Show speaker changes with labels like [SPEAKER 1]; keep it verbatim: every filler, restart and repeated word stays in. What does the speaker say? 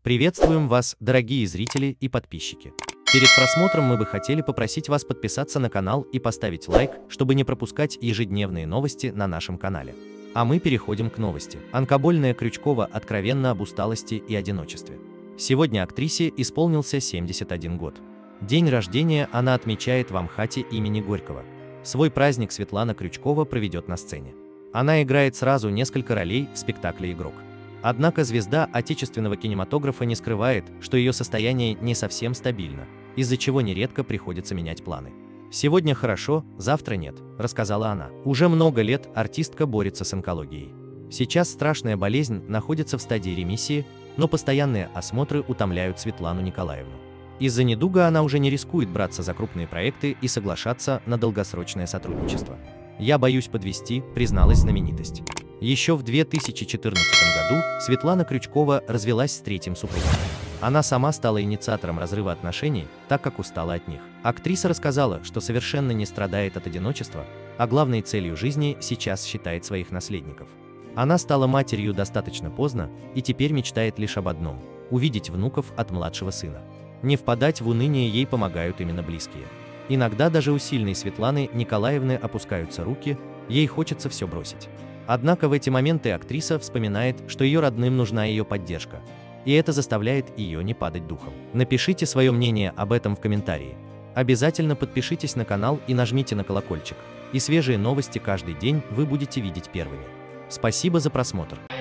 [SPEAKER 1] Приветствуем вас, дорогие зрители и подписчики. Перед просмотром мы бы хотели попросить вас подписаться на канал и поставить лайк, чтобы не пропускать ежедневные новости на нашем канале. А мы переходим к новости. Онкобольная Крючкова откровенно об усталости и одиночестве. Сегодня актрисе исполнился семьдесят один год. День рождения она отмечает в Амхате имени Горького. Свой праздник Светлана Крючкова проведет на сцене. Она играет сразу несколько ролей в спектакле «Игрок». Однако звезда отечественного кинематографа не скрывает, что ее состояние не совсем стабильно, из-за чего нередко приходится менять планы. «Сегодня хорошо, завтра нет», – рассказала она. Уже много лет артистка борется с онкологией. Сейчас страшная болезнь находится в стадии ремиссии, но постоянные осмотры утомляют Светлану Николаевну. Из-за недуга она уже не рискует браться за крупные проекты и соглашаться на долгосрочное сотрудничество. «Я боюсь подвести», – призналась знаменитость. Еще в две тысячи четырнадцатом году Светлана Крючкова развелась с третьим супругом. Она сама стала инициатором разрыва отношений, так как устала от них. Актриса рассказала, что совершенно не страдает от одиночества, а главной целью жизни сейчас считает своих наследников. Она стала матерью достаточно поздно и теперь мечтает лишь об одном – увидеть внуков от младшего сына. Не впадать в уныние ей помогают именно близкие. Иногда даже у сильной Светланы Николаевны опускаются руки, ей хочется все бросить. Однако в эти моменты актриса вспоминает, что ее родным нужна ее поддержка, и это заставляет ее не падать духом. Напишите свое мнение об этом в комментарии. Обязательно подпишитесь на канал и нажмите на колокольчик, и свежие новости каждый день вы будете видеть первыми. Спасибо за просмотр.